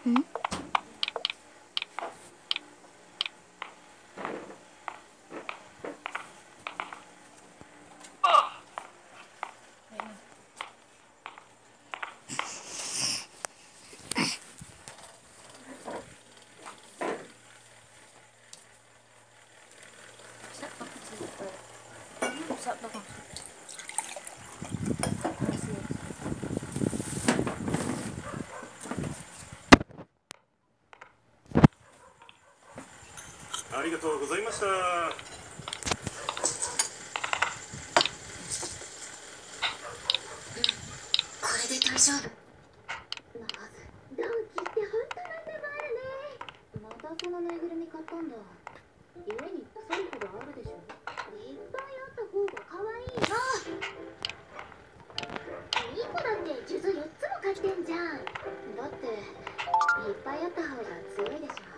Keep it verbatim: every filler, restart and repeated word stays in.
ん？Sợ đâu còn. ありがとうございました。 これで大丈夫。ナーズ、ドンキって本当なんでもあるね。またそのぬいぐるみ買ったんだ。家に腐るほどあるでしょ。いっぱいあった方が可愛いな。ニコだって数珠よっつも買ってんじゃん。だっていっぱいあった方が強いでしょ。